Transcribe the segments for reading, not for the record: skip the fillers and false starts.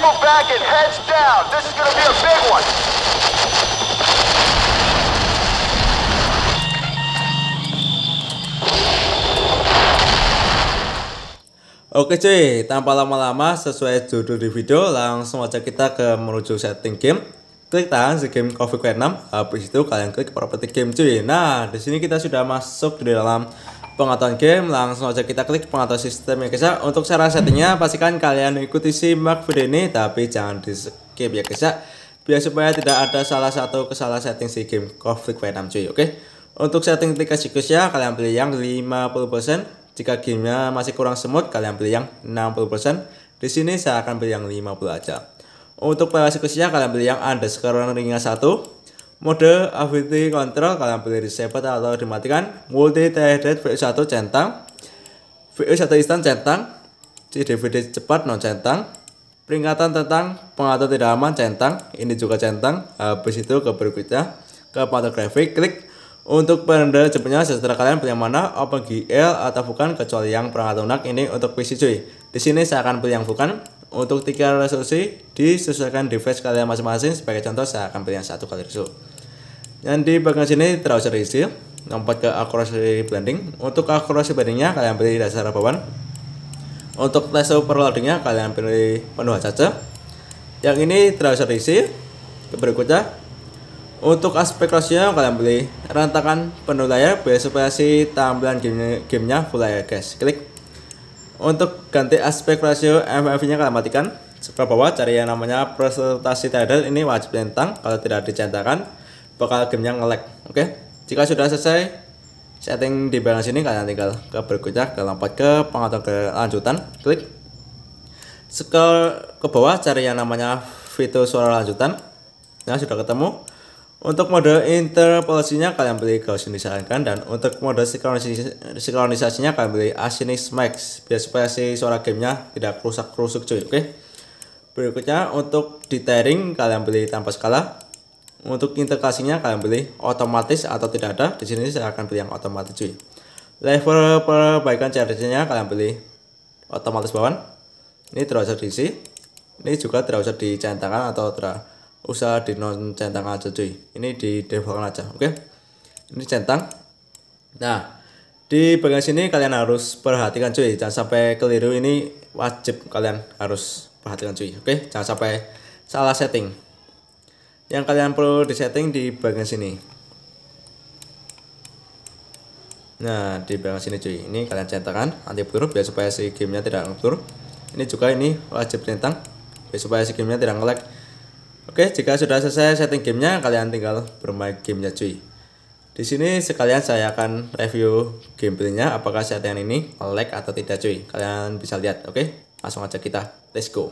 Fall back and heads down. This is gonna be a big one. Oke cuy, tanpa lama-lama sesuai judul di video, langsung aja kita ke menuju setting game. Klik tahan si game Coffee Quest 6, habis itu kalian klik property game cuy. Nah, di sini kita sudah masuk di dalam pengetahuan game, langsung aja kita klik pengetahuan sistem ya guys ya. Untuk cara settingnya pastikan kalian ikuti simak video ini, tapi jangan di skip ya guys ya, biar supaya tidak ada salah satu kesalahan setting si game Coffee Quest 6 cuy. Oke, untuk setting ya kalian pilih yang 50%. Jika gamenya masih kurang smooth, kalian pilih yang 60%. Di sini saya akan pilih yang 50 aja. Untuk eksekusinya kalian pilih yang underscore ringan 1. Mode ability control kalian pilih disable atau dimatikan. Multi threaded VU1 centang, VU1 instant centang, CDVD cepat non centang, peringatan tentang pengatur tidak aman centang, ini juga centang. Habis itu ke berikutnya ke pengatur grafik, klik. Untuk penanda jemputnya setelah kalian pilih yang mana, OpenGL atau bukan, kecuali yang perangkat lunak. Ini untuk PC cuy. Di sini saya akan pilih yang bukan. Untuk 3 resolusi disesuaikan device kalian masing-masing. Sebagai contoh saya akan pilih yang 1 kali resolusi. Yang di bagian sini terus diisi. Lompat ke accuracy blending. Untuk accuracy blendingnya kalian pilih dasar bawaan. Untuk tes overloadingnya kalian pilih penuh saja. Yang ini terus diisi. Berikutnya untuk aspek ratio kalian pilih rentakan penuh layar biar supaya si tampilan gamenya full layar guys. Klik. Untuk ganti aspek ratio MFV nya kalian matikan. Sebelah bawah cari yang namanya presentasi tadal, ini wajib centang, kalau tidak dicentangkan bakal gamenya nge-lag. Oke, jika sudah selesai setting di bagian sini kalian tinggal ke berikutnya, ke lompat ke pengaturan kelanjutan, klik. Scroll ke bawah cari yang namanya fitur suara lanjutan. Nah, sudah ketemu. Untuk mode interpolasinya kalian pilih Gaussian disarankan, dan untuk mode sinkronisasinya kalian pilih Asynchronic Max biar supaya si suara gamenya tidak rusak-rusuk cuy. Oke. Berikutnya untuk dithering kalian pilih tanpa skala. Untuk integrasinya kalian pilih otomatis atau tidak ada. Di sini saya akan pilih yang otomatis cuy. Level perbaikan CRT-nya kalian pilih otomatis bawaan. Ini tidak usah diisi. Ini juga tidak usah dicentangkan atau usah di non centang aja cuy. Ini di default aja. Oke. Ini centang. Nah, di bagian sini kalian harus perhatikan cuy, jangan sampai keliru. Ini wajib kalian harus perhatikan cuy. Oke, jangan sampai salah setting. Yang kalian perlu disetting di bagian sini. Nah, di bagian sini cuy, ini kalian centangkan anti blur biar supaya si gamenya tidak ngeblur. Ini juga ini wajib centang biar supaya si gamenya tidak nge-lag. Oke, jika sudah selesai setting gamenya, kalian tinggal bermain gamenya cuy. Di sini sekalian saya akan review gameplaynya, apakah settingan ini lag atau tidak cuy. Kalian bisa lihat. Oke, langsung aja kita let's go.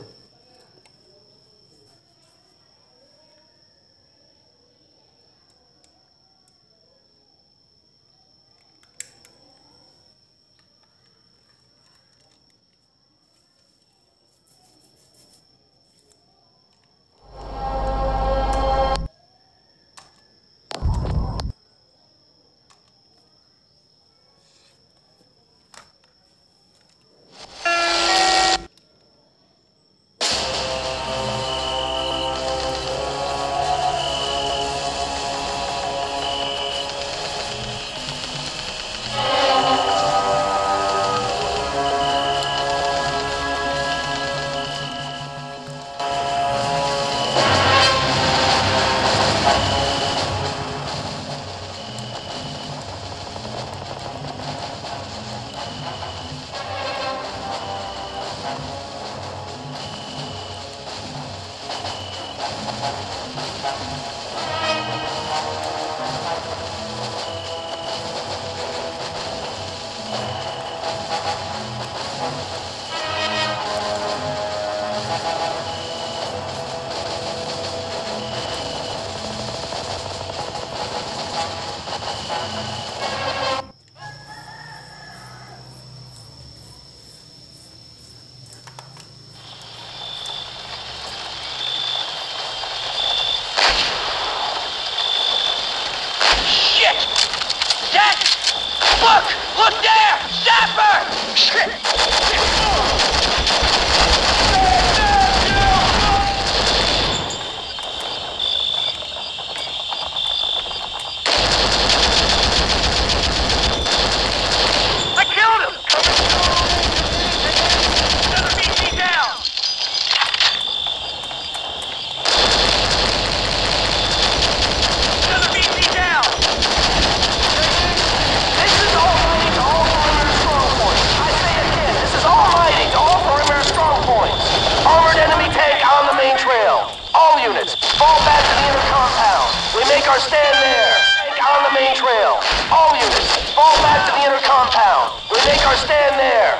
fall back to the inner compound. We make our stand there. On the main trail. All units, fall back to the inner compound. We make our stand there.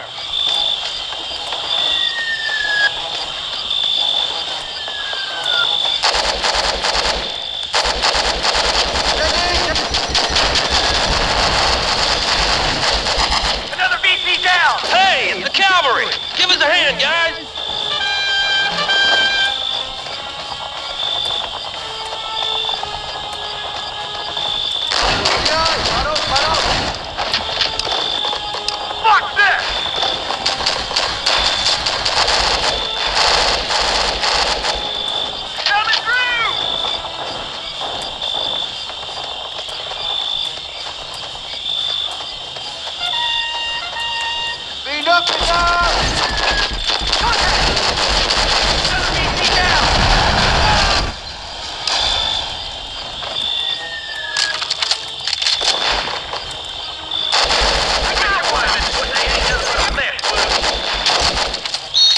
Another VP down! Hey, it's the cavalry! Give us a hand, guys! Fuck this! Coming through! Speed up, guys! Another VP down! I got one! They ain't never gonna mess with us.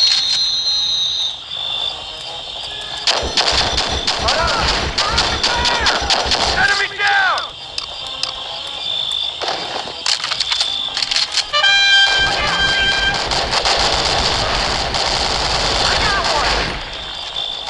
Enemy down! I got one!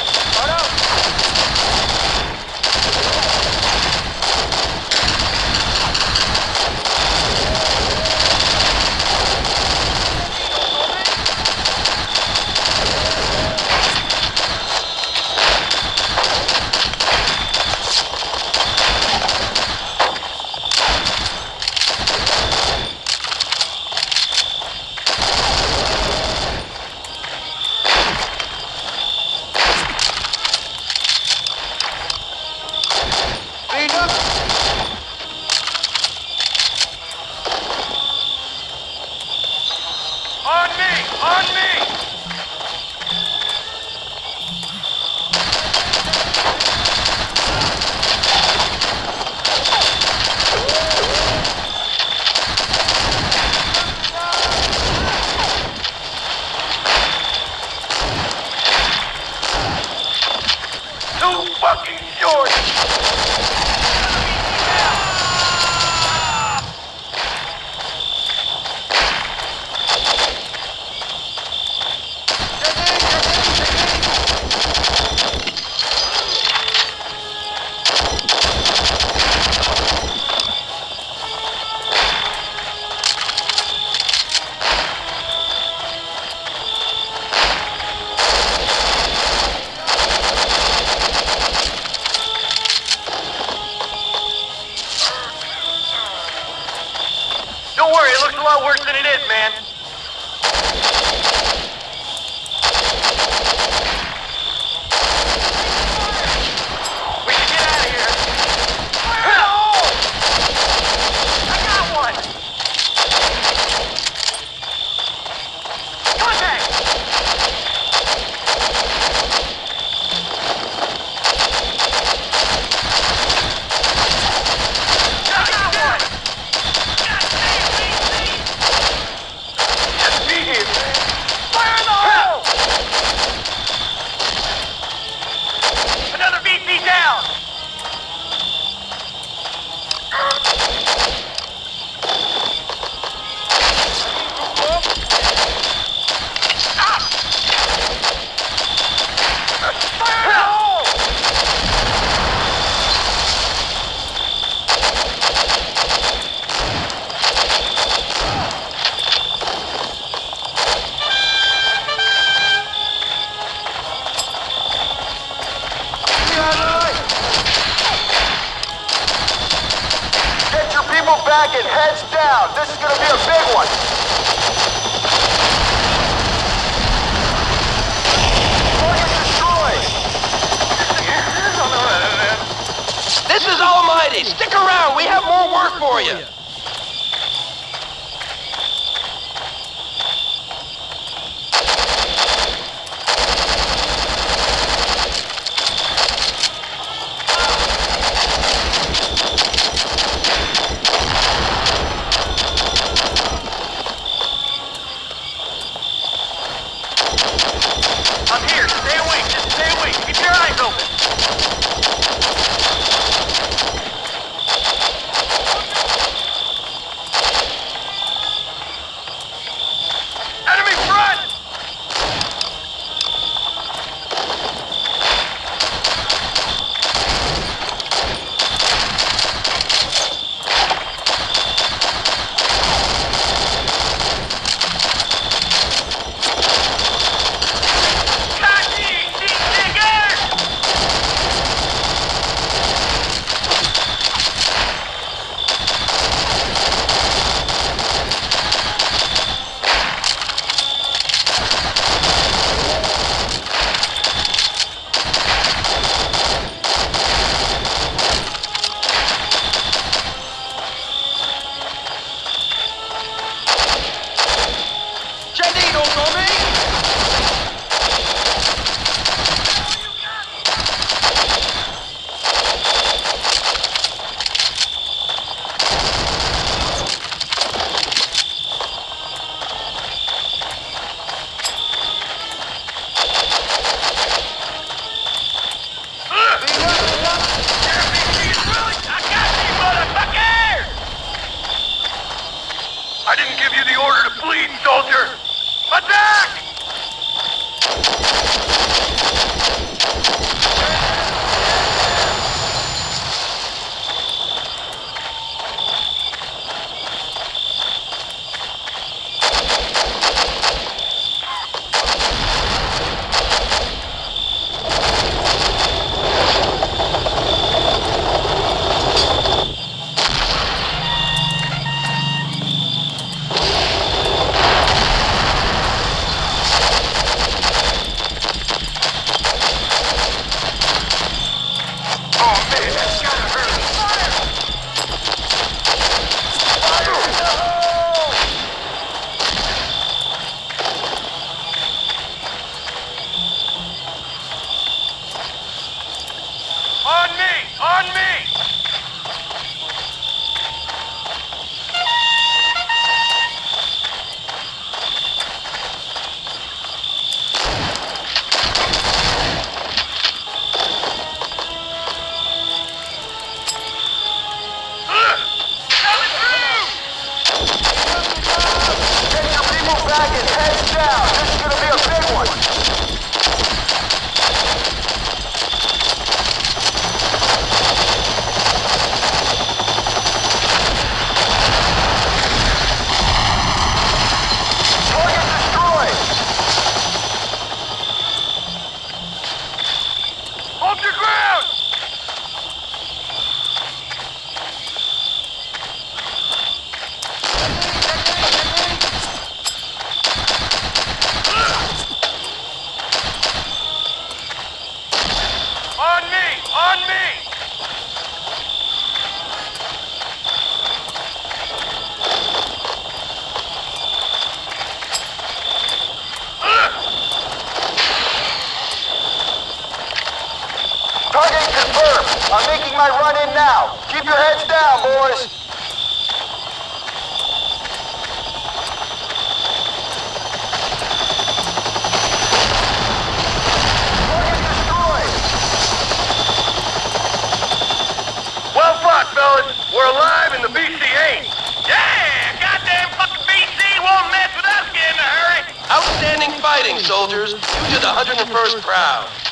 Speed up! On me! On me! Too fucking short! Don't worry, it looks a lot worse than it is, man. We should get out of here. Fire in the hole! I got one! Contact! I got one! Just be here, man. Fire in the hole! Another VP down! Fire in the hole! Get your people back and heads down. This is gonna be a big one. Target destroyed. This is Almighty! Stick around, we have more work for you! I'm here, stay awake, just stay awake, keep your eyes open! I'm making my run in now. Keep your heads down, boys. Target destroyed. Well fought, fellas. We're alive and the BC ain't. Yeah! Goddamn fucking BC won't mess with us in a hurry. Outstanding fighting, soldiers. You did the 101st proud.